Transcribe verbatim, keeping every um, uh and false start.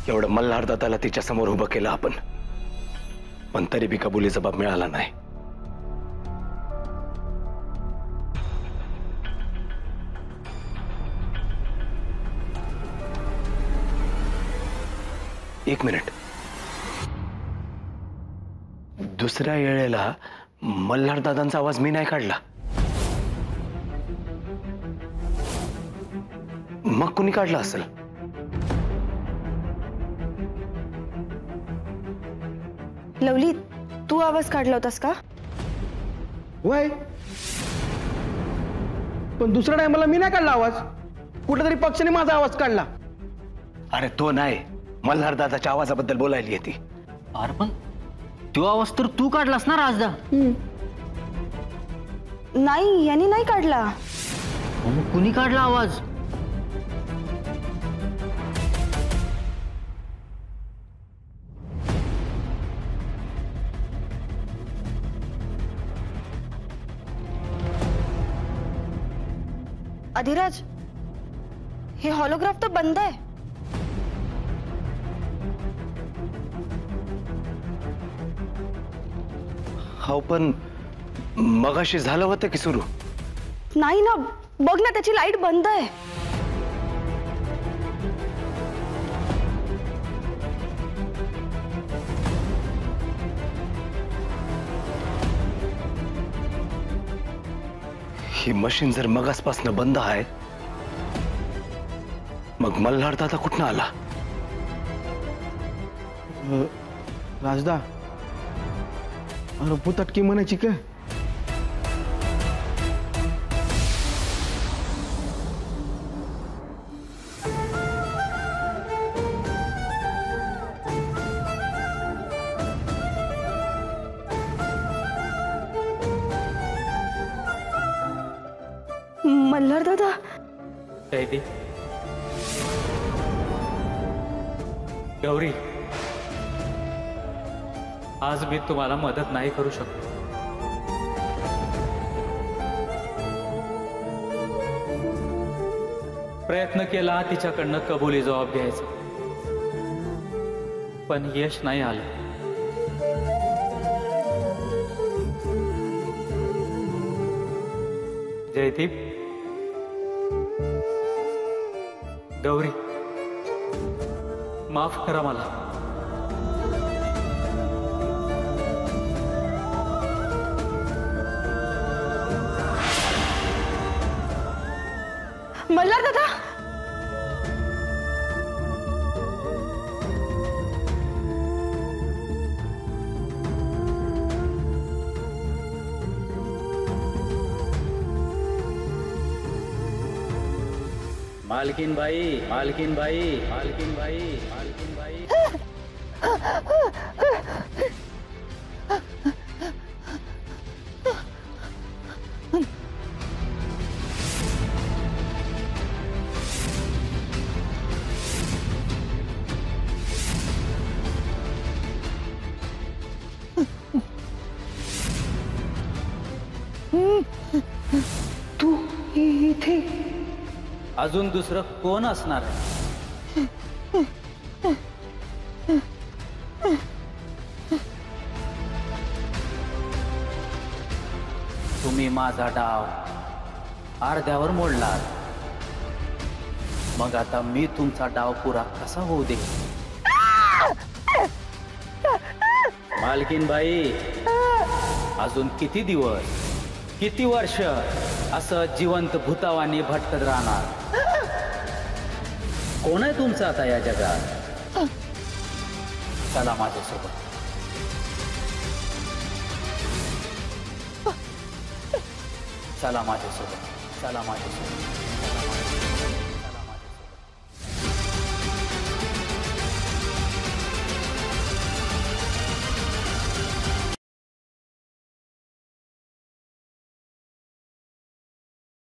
एवढं मल्हारदादाला तिच्या समोर उभं केलं आपण, पण तरी बी कबुली जबाब मिळाला नाही. एक मिनिट, दुसऱ्या वेळेला मल्हारदादांचा आवाज मी नाही काढला, मग कुणी काढला असेल? लवली, तू आवाज काढला होतास का? वय, पण दुसऱ्या टायमाला मी नाही काढला आवाज, कुठेतरी पक्षाने माझा आवाज काढला. अरे तो नाही, मल्हारदादाच्या आवाजाबद्दल बोलायली ती. अरे पण तो आवाज तर तू काढलास ना राजदा? नाही, यांनी नाही काढला. मग कुणी काढला आवाज? अधिराज, हे हॉलोग्राफ तर बंद आहे. हो, पण मगाशी झालं होतं की सुरू? नाही ना, बघ ना, त्याची लाईट बंद आहे. ही मशीन जर मगासपासून बंद आहे, मग मल्हारदादा कुठनं आला? राजदा, अरे पुतटकी म्हणायची का? मल्हारदादा, गौरी, आज मी तुम्हाला मदत नाही करू शकतो. प्रयत्न केला तिच्याकडनं कबुली जबाब घ्यायचा, पण यश नाही आलं. जयदीप, गौरी, माफ करा मला. मल्हारदादा, मालकीन बाई, मालकीन बाई, मालकीन बाई, मालकीन बाई. तू इथे? अजून दुसरं कोण असणार आहे? तुम्ही माझा डाव अर्ध्यावर मोडला, मग आता मी तुमचा डाव पुरा कसा होऊ दे? मालकीन बाई, अजून किती दिवस, किती वर्ष असं जिवंत भूतावानी भटकत राहणार? कोण आहे तुमचं आता या जगात? चला माझ्यासोबत. चला माझ्यासोबत, चला माझ्यासोबत.